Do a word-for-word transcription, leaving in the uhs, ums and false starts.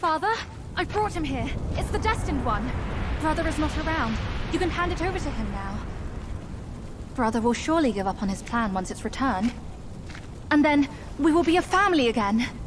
Father, I've brought him here. It's the destined one. Brother is not around. You can hand it over to him now. Brother will surely give up on his plan once it's returned. And then, we will be a family again.